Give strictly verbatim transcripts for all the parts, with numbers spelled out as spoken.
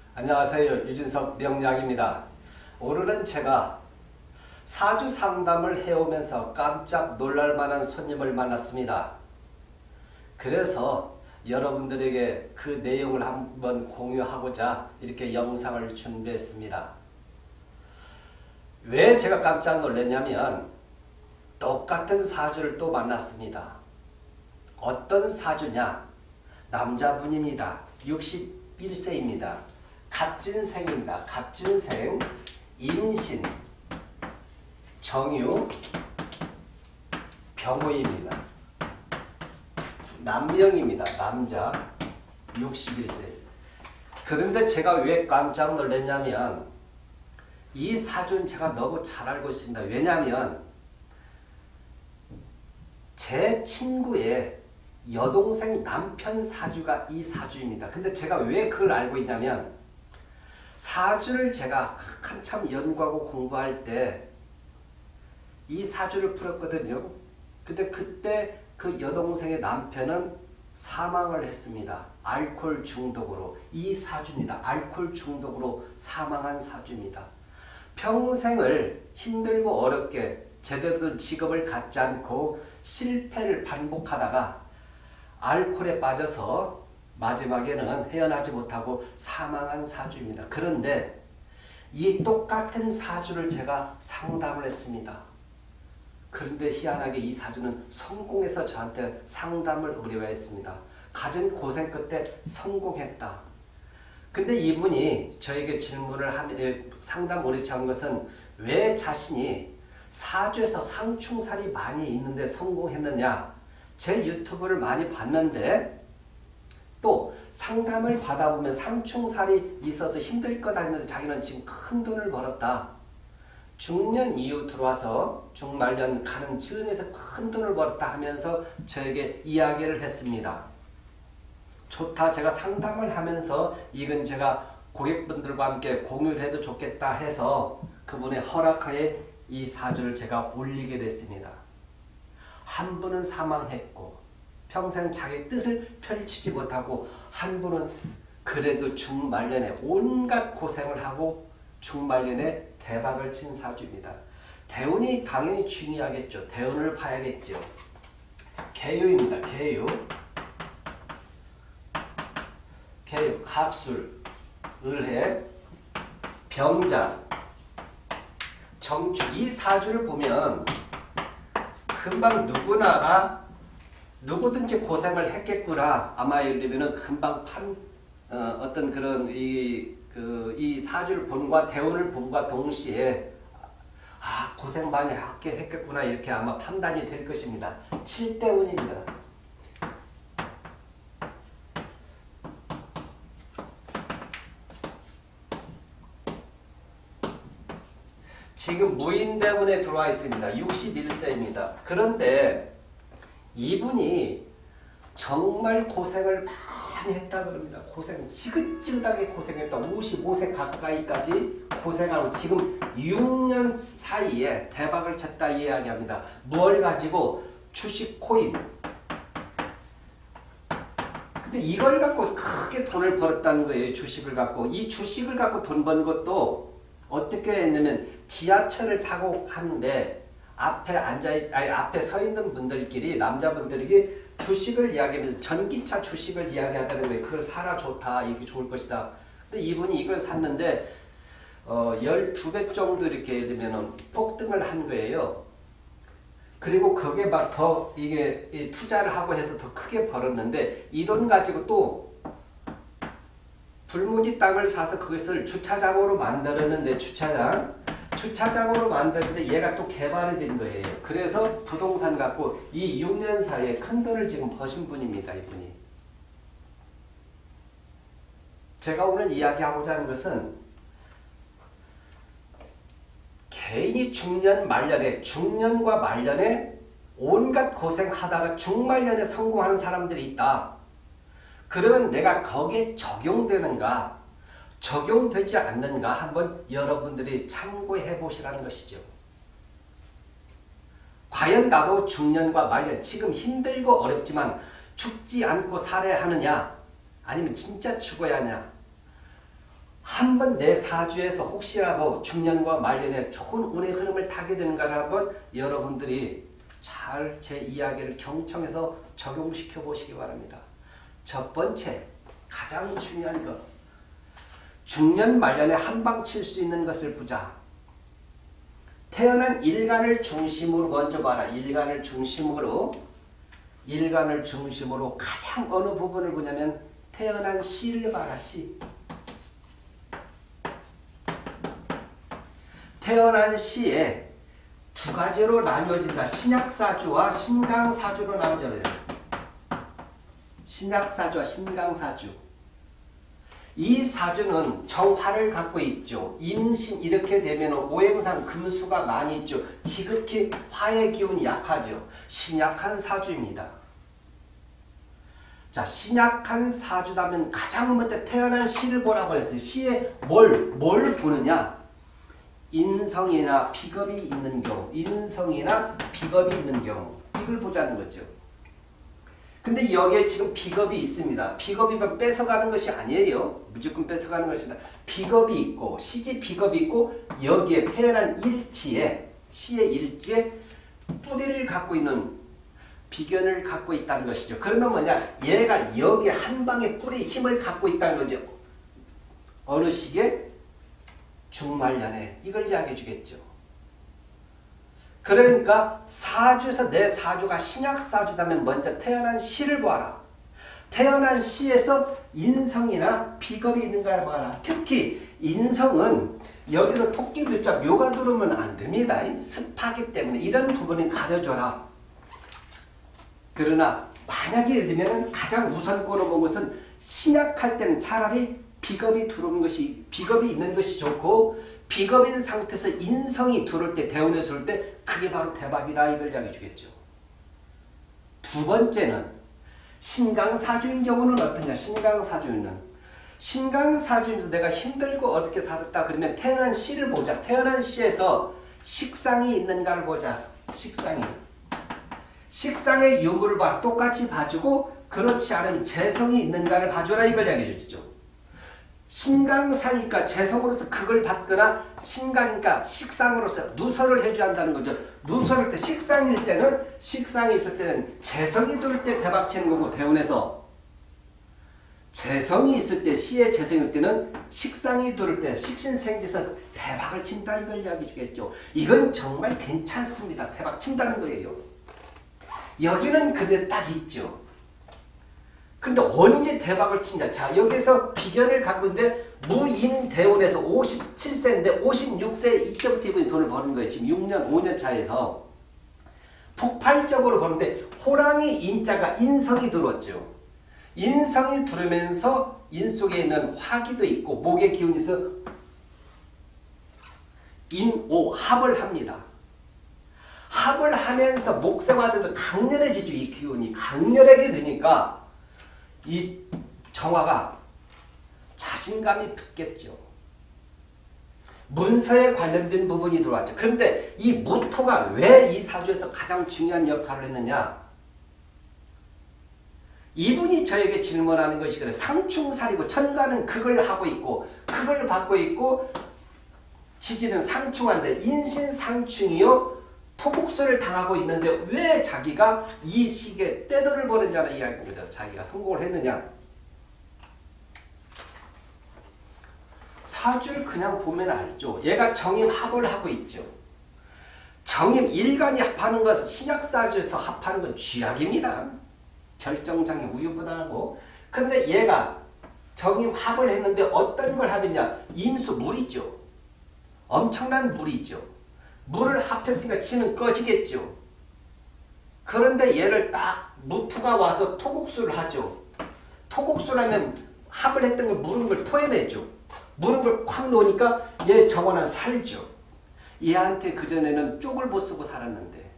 안녕하세요. 유진석 명약입니다. 오늘은 제가 사주 상담을 해오면서 깜짝 놀랄만한 손님을 만났습니다. 그래서 여러분들에게 그 내용을 한번 공유하고자 이렇게 영상을 준비했습니다. 왜 제가 깜짝 놀랐냐면 똑같은 사주를 또 만났습니다. 어떤 사주냐? 남자분입니다. 육십일 세입니다. 갑진생입니다. 갑진생, 임신, 정유, 병호입니다. 남명입니다. 남자, 육십일 세. 그런데 제가 왜 깜짝 놀랐냐면 이 사주는 제가 너무 잘 알고 있습니다. 왜냐하면 제 친구의 여동생 남편 사주가 이 사주입니다. 근데 제가 왜 그걸 알고 있냐면 사주를 제가 한참 연구하고 공부할 때 이 사주를 풀었거든요. 근데 그때 그 여동생의 남편은 사망을 했습니다. 알코올 중독으로. 이 사주입니다. 알코올 중독으로 사망한 사주입니다. 평생을 힘들고 어렵게 제대로 된 직업을 갖지 않고 실패를 반복하다가 알코올에 빠져서 마지막에는 헤어나지 못하고 사망한 사주입니다. 그런데 이 똑같은 사주를 제가 상담을 했습니다. 그런데 희한하게 이 사주는 성공해서 저한테 상담을 의뢰했습니다. 가진 고생 끝에 성공했다. 근데 이분이 저에게 질문을 하면 상담 의뢰한 것은 왜 자신이 사주에서 상충살이 많이 있는데 성공했느냐? 제 유튜브를 많이 봤는데 또 상담을 받아보면 상충살이 있어서 힘들 거다 했는데 자기는 지금 큰 돈을 벌었다. 중년 이후 들어와서 중말년 가는 즈음에서 큰 돈을 벌었다 하면서 저에게 이야기를 했습니다. 좋다. 제가 상담을 하면서 이건 제가 고객분들과 함께 공유를 해도 좋겠다 해서 그분의 허락하에 이 사주를 제가 올리게 됐습니다. 한 분은 사망했고 평생 자기 뜻을 펼치지 못하고 한 분은 그래도 중말년에 온갖 고생을 하고 중말년에 대박을 친 사주입니다. 대운이 당연히 중요하겠죠. 대운을 봐야겠죠. 개유입니다. 개유. 개유, 갑술, 을해, 병자, 정축. 이 사주를 보면 금방 누구나가 누구든지 고생을 했겠구나. 아마 예를 들면 금방 판 어, 어떤 그런 이, 그, 이 사주를 본과 대운을 본과 동시에 아 고생 많이 하게 했겠구나 이렇게 아마 판단이 될 것입니다. 칠대운입니다. 지금 무인대운에 들어와 있습니다. 육십일 세입니다. 그런데 이분이 정말 고생을 많이 했다 그럽니다. 고생, 지긋지긋하게 고생했다. 오십오 세 가까이까지 고생하고 지금 육 년 사이에 대박을 쳤다 이야기합니다. 뭘 가지고? 주식, 코인. 근데 이걸 갖고 크게 돈을 벌었다는 거예요. 주식을 갖고. 이 주식을 갖고 돈 번 것도 어떻게 했냐면 지하철을 타고 가는데 앞에 앉아 있, 아니 앞에 서 있는 분들끼리 남자분들이 주식을 이야기하면서 전기차 주식을 이야기하다는 거예요. 그걸 사라 좋다. 이게 좋을 것이다. 근데 이분이 이걸 샀는데 어, 열두 배 정도 이렇게 되면은 폭등을 한 거예요. 그리고 그게 막 더 이게 투자를 하고 해서 더 크게 벌었는데 이 돈 가지고 또 불문지 땅을 사서 그것을 주차장으로 만들었는데 주차장 주차장으로 만드는데 얘가 또 개발이 된 거예요. 그래서 부동산 갖고 이 육 년 사이에 큰 돈을 지금 버신 분입니다. 이분이. 제가 오늘 이야기하고자 하는 것은 개인이 중년 말년에 중년과 말년에 온갖 고생하다가 중말년에 성공하는 사람들이 있다. 그러면 내가 거기에 적용되는가 적용되지 않는가 한번 여러분들이 참고해 보시라는 것이죠. 과연 나도 중년과 말년 지금 힘들고 어렵지만 죽지 않고 살아야 하느냐 아니면 진짜 죽어야 하냐 한번 내 사주에서 혹시라도 중년과 말년에 좋은 운의 흐름을 타게 되는가를 한번 여러분들이 잘 제 이야기를 경청해서 적용시켜 보시기 바랍니다. 첫 번째, 가장 중요한 것. 중년 말년에 한방 칠 수 있는 것을 보자. 태어난 일간을 중심으로 먼저 봐라. 일간을 중심으로 일간을 중심으로 가장 어느 부분을 보냐면 태어난 시를 봐라. 시. 태어난 시에 두 가지로 나뉘어진다. 신약사주와 신강사주로 나뉘어져요. 신약사주와 신강사주. 이 사주는 정화를 갖고 있죠. 임신 이렇게 되면 오행상 금수가 많이 있죠. 지극히 화의 기운이 약하죠. 신약한 사주입니다. 자, 신약한 사주라면 가장 먼저 태어난 시를 보라고 했어요. 시에 뭘, 뭘 보느냐? 인성이나 비겁이 있는 경우, 인성이나 비겁이 있는 경우, 이걸 보자는 거죠. 근데 여기에 지금 비겁이 있습니다. 비겁이면 뺏어가는 것이 아니에요. 무조건 뺏어가는 것이다. 비겁이 있고, 시지 비겁이 있고, 여기에 태어난 일지에, 시의 일지에 뿌리를 갖고 있는 비견을 갖고 있다는 것이죠. 그러면 뭐냐? 얘가 여기에 한 방에 뿌리 힘을 갖고 있다는 거죠. 어느 시기에? 중말년에. 이걸 이야기해 주겠죠. 그러니까 사주에서 내 사주가 신약사주다면 먼저 태어난 시를 보아라. 태어난 시에서 인성이나 비겁이 있는가 봐라. 특히 인성은 여기서 토끼 묘자 묘가 들어오면 안 됩니다. 습하기 때문에 이런 부분은 가려줘라. 그러나 만약에 예를 들면 가장 우선권을 본 것은 신약할 때는 차라리 비겁이 들어오는 것이 비겁이 있는 것이 좋고 비겁인 상태에서 인성이 들어올 때 대운에 들어올 때 그게 바로 대박이다 이걸 이야기해 주겠죠. 두 번째는 신강사주인 경우는 어떠냐. 신강사주는 신강사주면서 내가 힘들고 어렵게 살았다 그러면 태어난 시를 보자. 태어난 시에서 식상이 있는가를 보자. 식상이. 식상의 유무를 봐. 똑같이 봐주고 그렇지 않으면 재성이 있는가를 봐줘라 이걸 이야기해 주죠. 신강사니까 재성으로서 그걸 받거나 신강이니까 식상으로서 누설을 해줘야 한다는 거죠. 누설할 때 식상일 때는 식상이 있을 때는 재성이 들 때 대박치는 거고 대운에서 재성이 있을 때 시의 재성일 때는 식상이 들을 때 식신생지에서 대박을 친다 이걸 이야기해 주겠죠. 이건 정말 괜찮습니다. 대박 친다는 거예요. 여기는 그게 딱 있죠. 근데 언제 대박을 치냐. 자, 여기서 비견을 갖고 있는데 무인대운에서 오십칠 세인데 오십육 세 이때부터 이분이 돈을 버는 거예요. 지금 육 년, 오 년 차에서 폭발적으로 버는데 호랑이 인자가 인성이 들어왔죠. 인성이 들어오면서 인 속에 있는 화기도 있고 목의 기운이 있어 인오 합을 합니다. 합을 하면서 목생화들도 강렬해지죠. 이 기운이 강렬하게 되니까 이 정화가 자신감이 붙겠죠. 문서에 관련된 부분이 들어왔죠. 그런데 이 무토가 왜 이 사주에서 가장 중요한 역할을 했느냐. 이분이 저에게 질문하는 것이 그래. 상충살이고 천간은 그걸 하고 있고 그걸 받고 있고 지지는 상충한데 인신상충이요. 토국수를 당하고 있는데 왜 자기가 이 시기에 떼돈을 버는 자를 이야기합니다. 자기가 성공을 했느냐. 사주를 그냥 보면 알죠. 얘가 정임합을 하고 있죠. 정임 일간이 합하는 것은 신약사주에서 합하는 건 쥐약입니다. 결정장애 우유부단하고. 그런데 얘가 정임합을 했는데 어떤 걸 하느냐. 임수 물이죠. 엄청난 물이죠. 물을 합했으니까 치는 꺼지겠죠. 그런데 얘를 딱 무토가 와서 토국수를 하죠. 토국수라면 합을 했던 걸 무른 걸 토해내죠. 무른 걸 콱 놓으니까 얘 정원은 살죠. 얘한테 그전에는 쪽을 못 쓰고 살았는데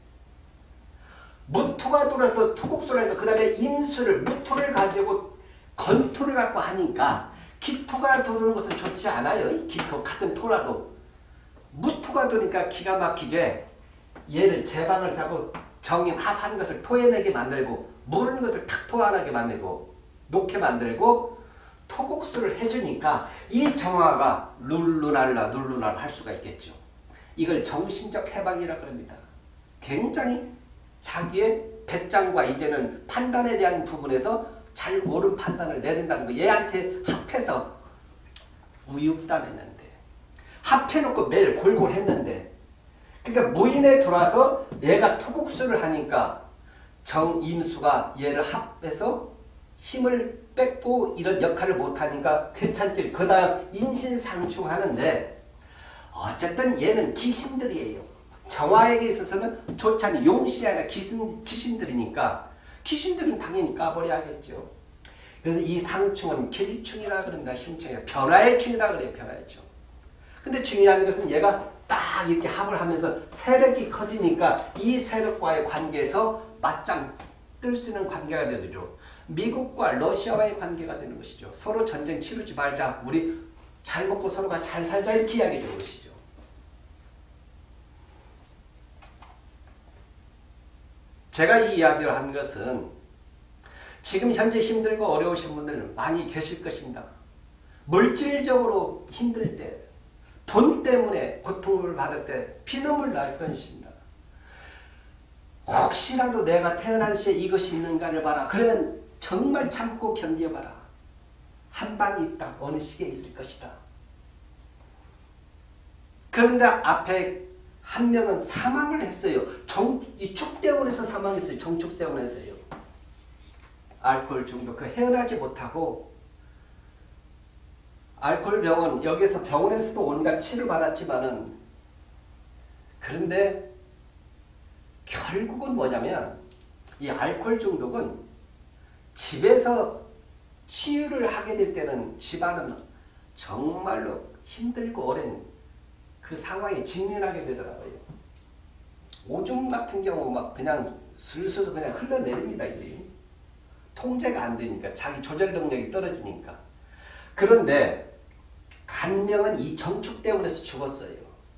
무토가 돌아서 토국수라니까 그 다음에 임수를 무토를 가지고 건토를 갖고 하니까 기토가 도는 것은 좋지 않아요. 기토 같은 토라도. 무토가 도니까 기가 막히게 얘를 제방을 사고 정임합한 것을 토해내게 만들고 무른 것을 탁 토안하게 만들고 놓게 만들고 토국수를 해주니까 이 정화가 룰루랄라 룰루랄라 할 수가 있겠죠. 이걸 정신적 해방이라 그럽니다. 굉장히 자기의 배짱과 이제는 판단에 대한 부분에서 잘 옳은 판단을 내린다는 거. 얘한테 합해서 우유부단했는데 합해놓고 매일 골골했는데 그러니까 무인에 들어와서 얘가 토국수를 하니까 정임수가 얘를 합해서 힘을 뺏고 이런 역할을 못하니까 괜찮길 그 다음 인신상충하는데 어쨌든 얘는 귀신들이에요. 정화에게 있어서는 좋지 않은 용씨 아니라 귀신, 귀신들이니까 귀신들은 당연히 까버려야겠죠. 그래서 이 상충은 길충이라 그럽니다. 힘충이라 변화의 충이라 그래요. 변화의 충. 근데 중요한 것은 얘가 딱 이렇게 합을 하면서 세력이 커지니까 이 세력과의 관계에서 맞짱 뜰 수 있는 관계가 되죠. 미국과 러시아와의 관계가 되는 것이죠. 서로 전쟁 치르지 말자. 우리 잘 먹고 서로가 잘 살자 이렇게 이야기해 주는 것이죠. 제가 이 이야기를 한 것은 지금 현재 힘들고 어려우신 분들 많이 계실 것입니다. 물질적으로 힘들 때, 돈 때문에 고통을 받을 때 피눈물 날 것입니다. 혹시라도 내가 태어난 시에 이것이 있는가를 봐라. 그러면 정말 참고 견뎌봐라. 한 방이 있다. 어느 시기에 있을 것이다. 그런데 앞에 한 명은 사망을 했어요. 정, 이 축대원에서 사망했어요. 정축대원에서요. 알코올 중독. 그 헤어나지 못하고 알코올 병원, 여기서 병원에서도 온갖 치료를 받았지만은 그런데 결국은 뭐냐면 이 알코올 중독은 집에서 치유를 하게 될 때는 집안은 정말로 힘들고 어려운 그 상황에 직면하게 되더라고요. 오줌 같은 경우 막 그냥 슬슬 그냥 흘러내립니다. 이게. 통제가 안 되니까 자기 조절 능력이 떨어지니까. 그런데 한 명은 이 정축대원에서 죽었어요.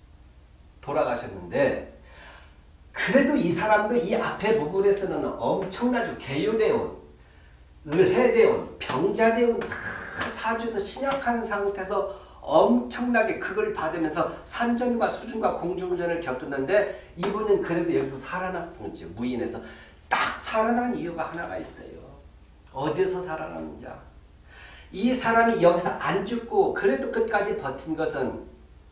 돌아가셨는데 그래도 이 사람도 이 앞에 부분에서는 엄청나죠. 개유대원, 을해대원, 병자대원 다 사주에서 신약한 상태에서 엄청나게 극을 받으면서 산전과 수준과 공중전을 겪었는데 이분은 그래도 여기서 살아났던 거죠. 무인에서 딱 살아난 이유가 하나가 있어요. 어디서 살아났느냐. 이 사람이 여기서 안 죽고 그래도 끝까지 버틴 것은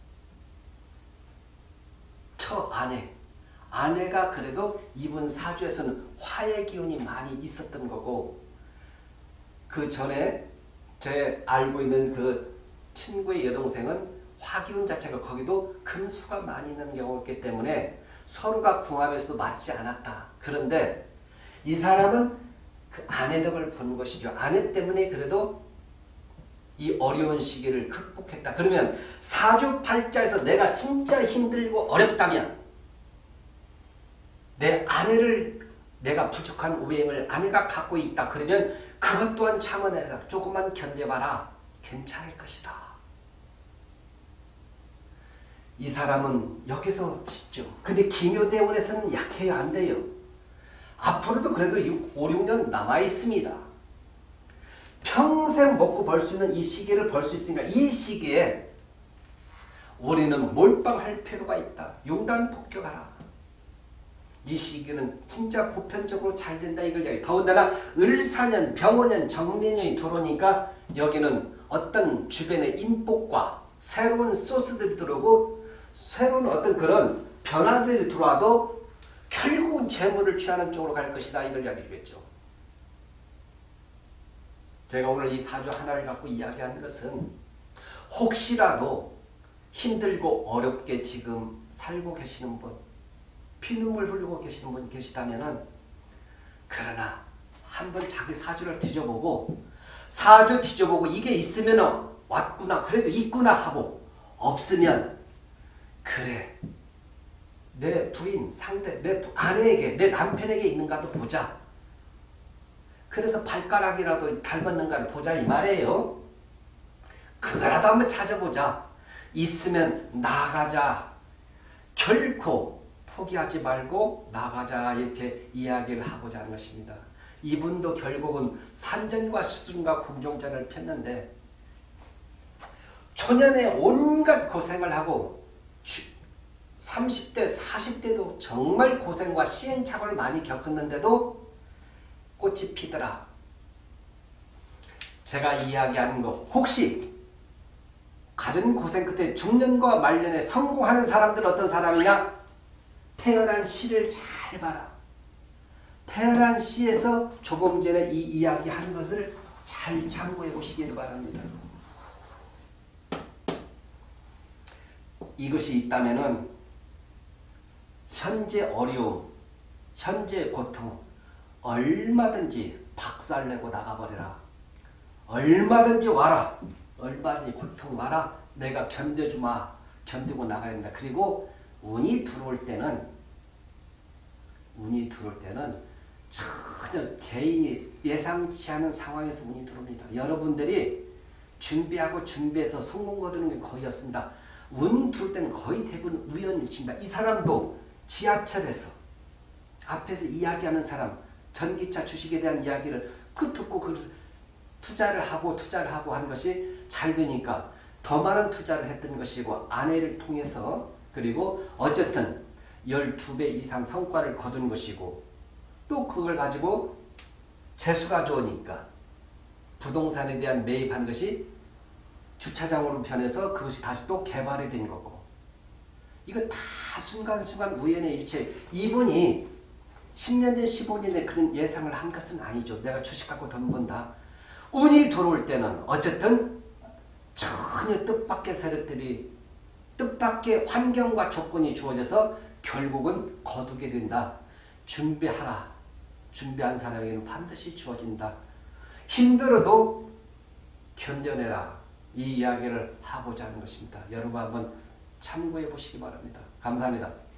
처 아내. 아내가 그래도 이분 사주에서는 화의 기운이 많이 있었던 거고 그 전에 제 알고 있는 그 친구의 여동생은 화기운 자체가 거기도 금수가 많이 있는 경우였기 때문에 서로가 궁합에서도 맞지 않았다. 그런데 이 사람은 그 아내 덕을 본 것이죠. 아내 때문에 그래도 이 어려운 시기를 극복했다. 그러면 사주팔자에서 내가 진짜 힘들고 어렵다면 내 아내를 내가 부족한 우행을 아내가 갖고 있다. 그러면 그것 또한 참아내라. 조금만 견뎌봐라. 괜찮을 것이다. 이 사람은 여기서 짓죠. 근데 기묘대원에서는 약해요. 안 돼요. 앞으로도 그래도 오, 육 년 남아있습니다. 평생 먹고 벌 수 있는 이 시기를 벌 수 있으니까 이 시기에 우리는 몰빵할 필요가 있다. 융단폭격하라. 이 시기는 진짜 보편적으로 잘 된다 이걸 이야기. 더군다나 을사년, 병오년, 정묘년이 들어오니까 여기는 어떤 주변의 인복과 새로운 소스들이 들어오고 새로운 어떤 그런 변화들이 들어와도 결국은 재물을 취하는 쪽으로 갈 것이다 이걸 이야기했죠. 제가 오늘 이 사주 하나를 갖고 이야기한 것은 혹시라도 힘들고 어렵게 지금 살고 계시는 분, 피눈물 흘리고 계시는 분 계시다면은 그러나 한번 자기 사주를 뒤져보고 사주 뒤져보고 이게 있으면 왔구나 그래도 있구나 하고 없으면 그래 내 부인 상대 내 아내에게 내 남편에게 있는가도 보자. 그래서 발가락이라도 닮았는가를 보자 이 말이에요. 그거라도 한번 찾아보자. 있으면 나가자. 결코 포기하지 말고 나가자 이렇게 이야기를 하고자 하는 것입니다. 이분도 결국은 산전과 수준과 공정전을 폈는데 초년에 온갖 고생을 하고 삼십 대, 사십 대도 정말 고생과 시행착오를 많이 겪었는데도 꽃이 피더라. 제가 이야기하는 거 혹시 가진 고생 끝에 중년과 말년에 성공하는 사람들 어떤 사람이냐? 태어난 시를 잘 봐라. 태어난 시에서 조금 전에 이 이야기한 것을 잘 참고해 보시기를 바랍니다. 이것이 있다면은 현재 어려움, 현재 고통 얼마든지 박살내고 나가버려라. 얼마든지 와라. 얼마든지 고통 와라. 내가 견뎌주마. 견디고 나가야 된다. 그리고 운이 들어올 때는 운이 들어올 때는 전혀 개인이 예상치 않은 상황에서 운이 들어옵니다. 여러분들이 준비하고 준비해서 성공 거두는 게 거의 없습니다. 운 들어올 때는 거의 대부분 우연일치입니다. 이 사람도 지하철에서 앞에서 이야기하는 사람, 전기차 주식에 대한 이야기를 그 듣고 그래서 투자를 하고 투자를 하고 하는 것이 잘 되니까 더 많은 투자를 했던 것이고 아내를 통해서 그리고 어쨌든 열두 배 이상 성과를 거둔 것이고 또 그걸 가지고 재수가 좋으니까 부동산에 대한 매입한 것이 주차장으로 변해서 그것이 다시 또 개발이 된 거고 이거 다 순간순간 우연의 일체. 이분이 십 년 전, 십오 년 전에 그런 예상을 한 것은 아니죠. 내가 주식 갖고 돈 번다. 운이 들어올 때는 어쨌든 전혀 뜻밖의 세력들이 뜻밖의 환경과 조건이 주어져서 결국은 거두게 된다. 준비하라. 준비한 사람에게는 반드시 주어진다. 힘들어도 견뎌내라. 이 이야기를 하고자 하는 것입니다. 여러분 한번 참고해 보시기 바랍니다. 감사합니다.